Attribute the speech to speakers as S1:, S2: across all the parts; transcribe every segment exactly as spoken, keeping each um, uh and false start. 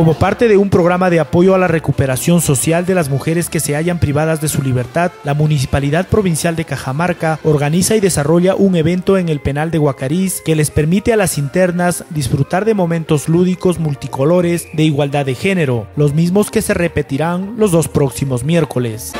S1: Como parte de un programa de apoyo a la recuperación social de las mujeres que se hallan privadas de su libertad, la Municipalidad Provincial de Cajamarca organiza y desarrolla un evento en el penal de Guacariz que les permite a las internas disfrutar de momentos lúdicos multicolores de igualdad de género, los mismos que se repetirán los dos próximos miércoles.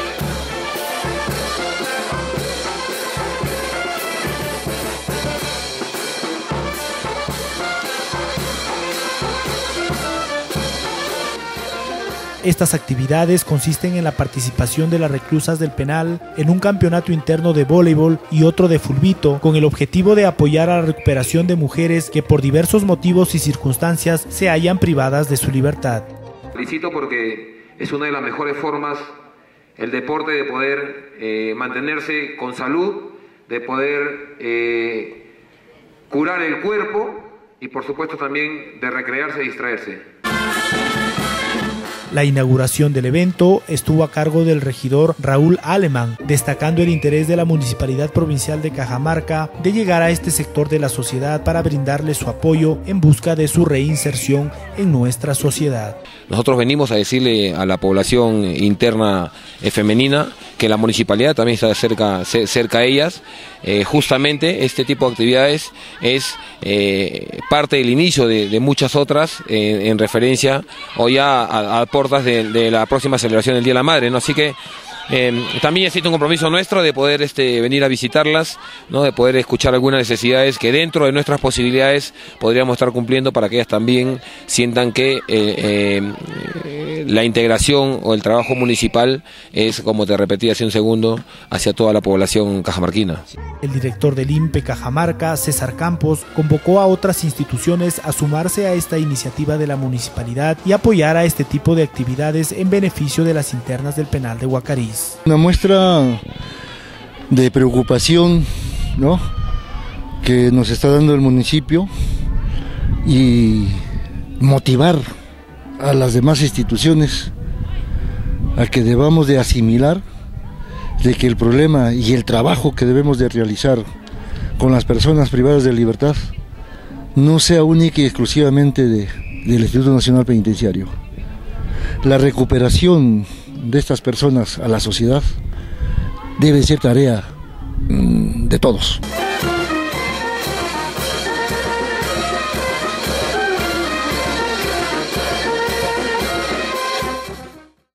S1: Estas actividades consisten en la participación de las reclusas del penal en un campeonato interno de voleibol y otro de fulbito, con el objetivo de apoyar a la recuperación de mujeres que por diversos motivos y circunstancias se hallan privadas de su libertad.
S2: Felicito porque es una de las mejores formas el deporte de poder eh, mantenerse con salud, de poder eh, curar el cuerpo y por supuesto también de recrearse y distraerse.
S1: La inauguración del evento estuvo a cargo del regidor Raúl Alemán, destacando el interés de la Municipalidad Provincial de Cajamarca de llegar a este sector de la sociedad para brindarle su apoyo en busca de su reinserción en nuestra sociedad.
S3: Nosotros venimos a decirle a la población interna femenina que la municipalidad también está cerca, cerca a ellas. Eh, justamente este tipo de actividades es eh, parte del inicio de, de muchas otras eh, en referencia o ya a, a puertas de, de la próxima celebración del Día de la Madre, ¿no? Así que Eh, también existe un compromiso nuestro de poder este, venir a visitarlas, ¿no? De poder escuchar algunas necesidades que dentro de nuestras posibilidades podríamos estar cumpliendo para que ellas también sientan que eh, eh, la integración o el trabajo municipal es, como te repetí hace un segundo, hacia toda la población cajamarquina.
S1: El director del I N P E Cajamarca, César Campos, convocó a otras instituciones a sumarse a esta iniciativa de la municipalidad y apoyar a este tipo de actividades en beneficio de las internas del penal de Guacariz.
S4: Una muestra de preocupación, ¿no?, que nos está dando el municipio y motivar a las demás instituciones a que debamos de asimilar de que el problema y el trabajo que debemos de realizar con las personas privadas de libertad no sea única y exclusivamente de, del Instituto Nacional Penitenciario. La recuperación de estas personas a la sociedad debe ser tarea de todos.